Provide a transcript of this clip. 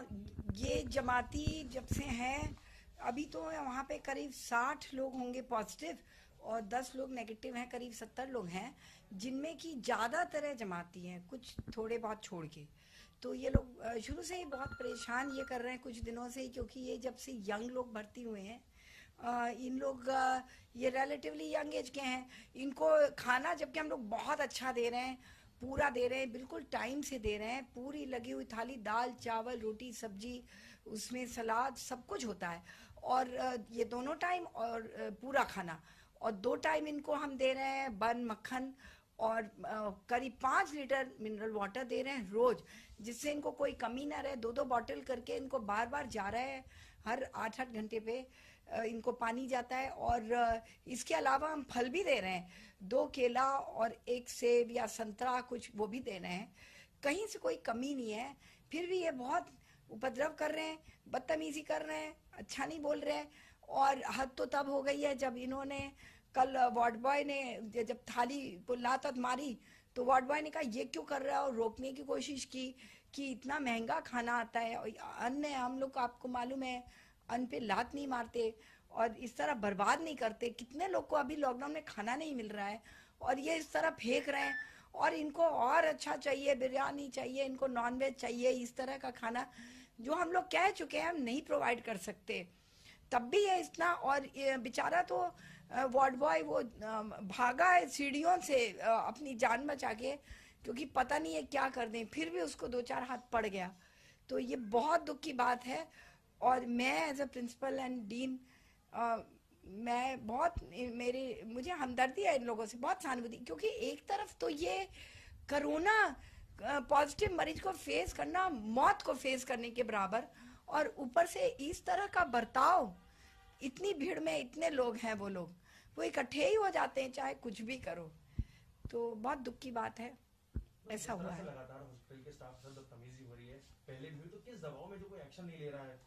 ये जमाती जब से हैं, अभी तो वहाँ पे करीब 60 लोग होंगे पॉजिटिव और 10 लोग नेगेटिव हैं, करीब 70 लोग हैं, जिनमें की ज़्यादातर जमाती हैं, कुछ थोड़े बहुत छोड़ के। तो ये लोग शुरू से ही बहुत परेशान ये कर रहे हैं कुछ दिनों से ही, क्योंकि ये जब से यंग लोग भर्ती हुए हैं, इन लोग ये रिलेटिवली यंग एज के हैं, इनको खाना जबकि हम लोग बहुत अच्छा दे रहे हैं, पूरा दे रहे हैं, बिल्कुल टाइम से दे रहे हैं, पूरी लगी हुई थाली, दाल चावल रोटी सब्जी, उसमें सलाद सब कुछ होता है, और ये दोनों टाइम और पूरा खाना, और 2 टाइम इनको हम दे रहे हैं बन मक्खन, और करीब 5 लीटर मिनरल वाटर दे रहे हैं रोज, जिससे इनको कोई कमी ना रहे। 2-2 बॉटल करके इनको बार बार जा रहा है, हर 8-8 घंटे पे इनको पानी जाता है। और इसके अलावा हम फल भी दे रहे हैं, 2 केला और 1 सेब या संतरा कुछ वो भी दे रहे हैं, कहीं से कोई कमी नहीं है। फिर भी ये बहुत उपद्रव कर रहे हैं, बदतमीजी कर रहे हैं, अच्छा नहीं बोल रहे हैं। और हद तो तब हो गई है जब इन्होंने कल वार्ड बॉय ने जब थाली को लात मारी, तो वार्ड बॉय ने कहा ये क्यों कर रहा है, और रोकने की कोशिश की कि इतना महंगा खाना आता है, और अन्न हम लोग, आपको मालूम है अन्न पे लात नहीं मारते और इस तरह बर्बाद नहीं करते। कितने लोग को अभी लॉकडाउन में खाना नहीं मिल रहा है और ये इस तरह फेंक रहे हैं, और इनको और अच्छा चाहिए, बिरयानी चाहिए, इनको नॉनवेज चाहिए, इस तरह का खाना जो हम लोग कह चुके हैं हम नहीं प्रोवाइड कर सकते, तब भी ये इतना। और बेचारा तो वार्ड बॉय वो भागा है सीढ़ियों से अपनी जान बचा के, क्योंकि पता नहीं है क्या कर दें, फिर भी उसको 2-4 हाथ पड़ गया। तो ये बहुत दुख की बात है। और मैं as a principal and dean, मैं बहुत, मुझे हमदर्दी है इन लोगों से, बहुत सहानुभूति, क्योंकि एक तरफ तो ये कोरोना पॉजिटिव मरीज को फेस करना मौत को फेस करने के बराबर, और ऊपर से इस तरह का बर्ताव, इतनी भीड़ में इतने लोग हैं, वो इकट्ठे ही हो जाते हैं चाहे कुछ भी करो। तो बहुत दुख की बात है, ऐसा हुआ है। लगातार हॉस्पिटल के स्टाफ से बदतमीजी हो रही है, पहले भी तो किस दबाव में जो कोई एक्शन नहीं ले रहा है,